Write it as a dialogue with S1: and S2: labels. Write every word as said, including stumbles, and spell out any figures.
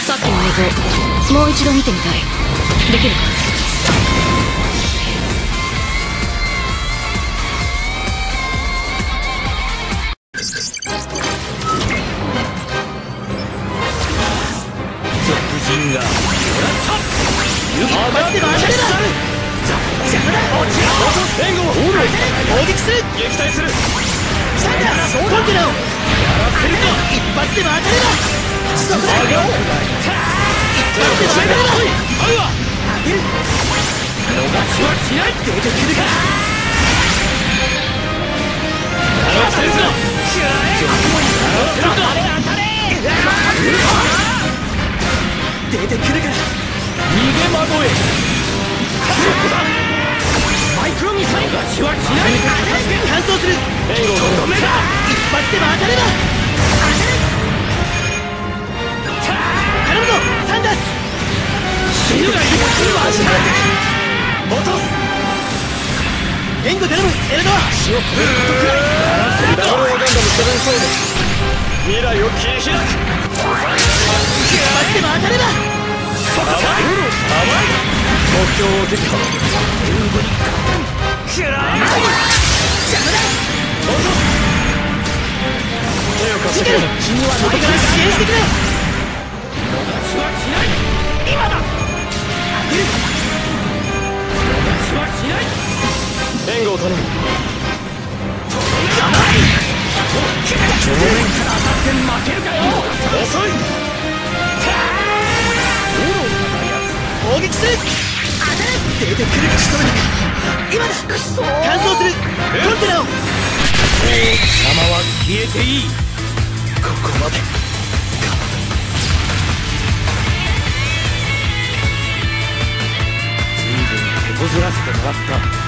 S1: さっきの映像もう一度見てみたい。できるか？
S2: 人がもらった一発で当たれば邪魔だ落ちろ援護を攻撃する撃退するサンダーコンテナをやらせるか一発でも当たればそこだよ一発でも当たれば合うわ当てる逃しはしない出てくるかやらせるぞくらえ悪魔にやらせるか当たれ当たれ出てくるから逃げ惑えそこだマイクロミサイルがしはしない乾燥する援護とどめだ一発でも当たれば当たる頼むぞサンダース死ぬがいるか足が落とす援護頼むエルドア足を止めることくらいダブルオーガンダムセブンソウル未来を切り開く一発でも当たれば甘い甘い目標を撃破援護にくらえ邪魔だ落とす手を貸してくれ君は何から支援してくれ逃しはしない今だ当てる逃しはしない援護を頼む甘い正面から当たって負けるかよ遅い攻撃する出てくる仕留めた今だクソ乾燥するコンテナを王様は消えていいここまで随分手こずらせてもらった